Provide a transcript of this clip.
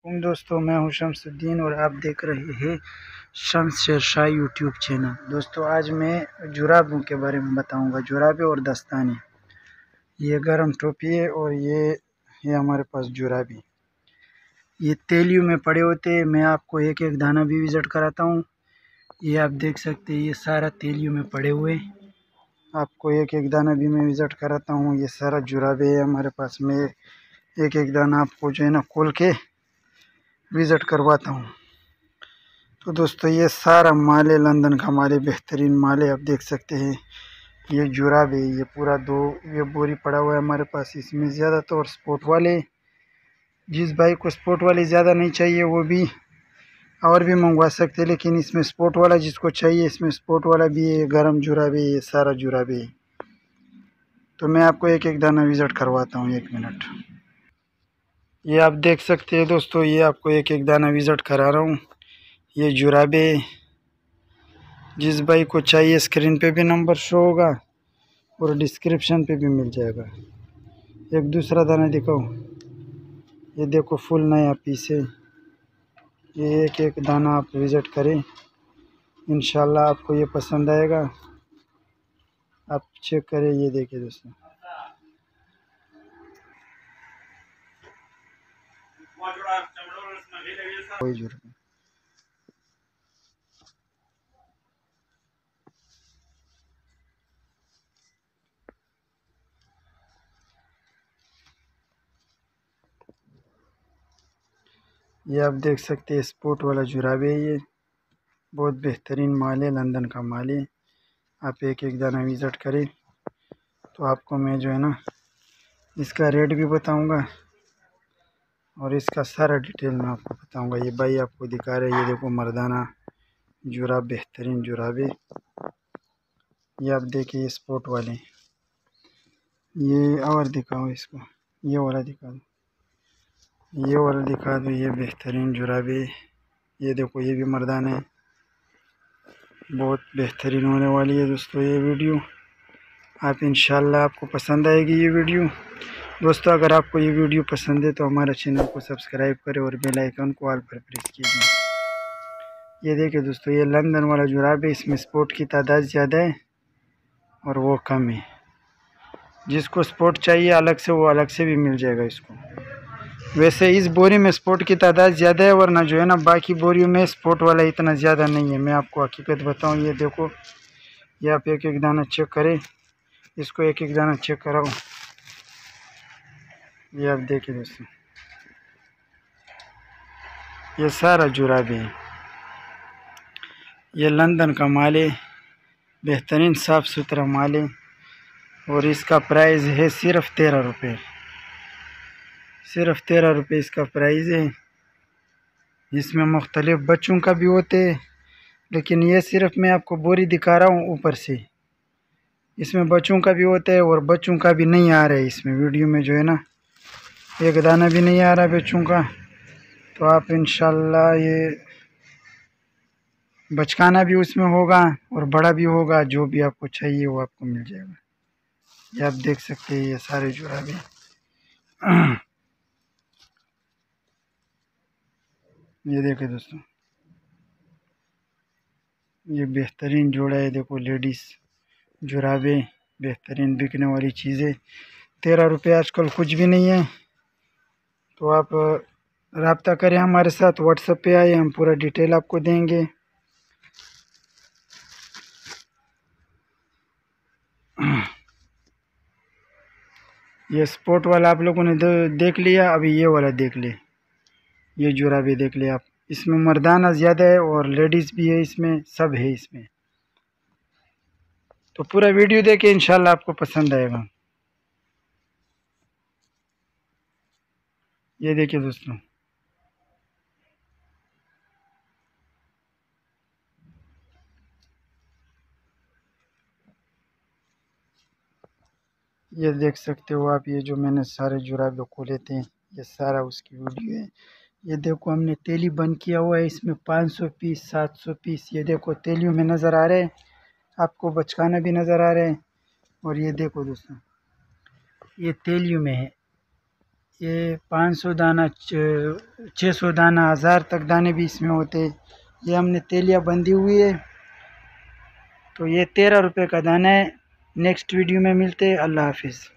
दोस्तों, मैं हूं शमसुद्दीन और आप देख रहे हैं शम्स शेरशाह यूट्यूब चैनल। दोस्तों, आज मैं जुराबों के बारे में बताऊंगा। जुराबे और दस्ताने, ये गर्म टोपी है और ये हमारे पास जुराबी, ये तेलियों में पड़े होते हैं। मैं आपको एक एक दाना भी विज़िट कराता हूं। ये आप देख सकते हैं, ये सारा तेलियों में पड़े हुए। आपको एक एक दाना भी मैं विज़िट कराता हूं। ये सारा जुराबे है हमारे पास। मैं एक एक दाना आपको जो है ना खोल के विज़िट करवाता हूँ। तो दोस्तों, ये सारा माल है, लंदन का माल है, बेहतरीन माल है। आप देख सकते हैं, ये जुराब है, ये पूरा ये बोरी पड़ा हुआ है हमारे पास। इसमें ज़्यादातर स्पोर्ट वाले, जिस भाई को स्पोर्ट वाले ज़्यादा नहीं चाहिए वो भी और भी मंगवा सकते हैं, लेकिन इसमें स्पोर्ट वाला जिसको चाहिए, इसमें स्पोर्ट वाला भी है। गर्म जुराब है, ये सारा जुराब है। तो मैं आपको एक एक दाना विज़िट करवाता हूँ, 1 मिनट। ये आप देख सकते हैं दोस्तों, ये आपको एक एक दाना विज़िट करा रहा हूँ। ये जुराबे, जिस भाई को चाहिए स्क्रीन पे भी नंबर शो होगा और डिस्क्रिप्शन पे भी मिल जाएगा। एक दूसरा दाना दिखाओ, ये देखो फुल नया पीस है। ये एक एक दाना आप विज़िट करें, इंशाल्लाह आपको ये पसंद आएगा। आप चेक करें, ये देखिए दोस्तों, कोई जरूरत नहीं। ये आप देख सकते हैं, स्पोर्ट वाला जुराबे है। ये बहुत बेहतरीन माल है, लंदन का माल है। आप एक एक दाना विज़िट करें तो आपको मैं जो है ना इसका रेट भी बताऊंगा और इसका सारा डिटेल मैं आपको बताऊंगा। ये भाई आपको दिखा रहे हैं, ये देखो मर्दाना जुराब, बेहतरीन जुराबे। ये आप देखिए स्पोर्ट वाले। ये और दिखाओ इसको, ये वाला दिखा दो, ये वाला दिखा दो। ये बेहतरीन जुराबे, ये देखो, ये भी मर्दाना है। बहुत बेहतरीन होने वाली है दोस्तों ये वीडियो। आप इंशाल्लाह आपको पसंद आएगी ये वीडियो। दोस्तों, अगर आपको ये वीडियो पसंद है तो हमारे चैनल को सब्सक्राइब करें और बेल आइकन को ऑल पर प्रेस कीजिए। ये देखिए दोस्तों, ये लंदन वाला जुराब है। इसमें स्पोर्ट की तादाद ज़्यादा है और वो कम है। जिसको स्पोर्ट चाहिए अलग से, वो अलग से भी मिल जाएगा इसको। वैसे इस बोरी में स्पोर्ट की तादाद ज़्यादा है, वरना जो है ना बाकी बोरियों में स्पोर्ट वाला इतना ज़्यादा नहीं है। मैं आपको हकीकत बताऊं, ये देखो, ये आप एक एक दाना चेक करें, इसको एक एक दाना चेक कराओ। ये आप देखिए दोस्तों, ये सारा जुराब है। ये लंदन का माल है, बेहतरीन साफ़ सुथरा माल है और इसका प्राइस है सिर्फ 13 रुपये। सिर्फ 13 रुपये इसका प्राइस है। इसमें मुख्तलिफ बच्चों का भी होते हैं, लेकिन ये सिर्फ मैं आपको बोरी दिखा रहा हूँ ऊपर से। इसमें बच्चों का भी होता है और बच्चों का भी नहीं आ रहा है। इसमें वीडियो में जो है ना एक दाना भी नहीं आ रहा बच्चों का। तो आप इंशाल्लाह ये बचकाना भी उसमें होगा और बड़ा भी होगा। जो भी आपको चाहिए वो आपको मिल जाएगा। ये आप देख सकते हैं, ये सारे जुराबे। ये देखिए दोस्तों, ये बेहतरीन जोड़ा है। देखो, लेडीज़ जुराबे, बेहतरीन बिकने वाली चीज़ें। 13 रुपये आजकल कुछ भी नहीं है। तो आप रब्ता करें हमारे साथ, व्हाट्सएप पे आए, हम पूरा डिटेल आपको देंगे। ये स्पोर्ट वाला आप लोगों ने देख लिया, अभी ये वाला देख ले। ये जुराबे देख ले आप, इसमें मर्दाना ज़्यादा है और लेडीज़ भी है, इसमें सब है इसमें। तो पूरा वीडियो देखें, इंशाल्लाह आपको पसंद आएगा। ये देखिए दोस्तों, ये देख सकते हो आप, ये जो मैंने सारे जुराबे खोले थे, ये सारा उसकी वीडियो है। ये देखो, हमने तेली बंद किया हुआ है। इसमें 500 पीस, 700 पीस, ये देखो तेलियों में नज़र आ रहे हैं आपको, बचकाना भी नज़र आ रहे हैं। और ये देखो दोस्तों, ये तेलियों में है। ये 500 दाना 600 दाना 1000 तक दाने भी इसमें होते हैं। ये हमने तेलिया बंधी हुई है, तो ये 13 रुपये का दाना है। नेक्स्ट वीडियो में मिलते हैं। अल्लाह हाफिज़।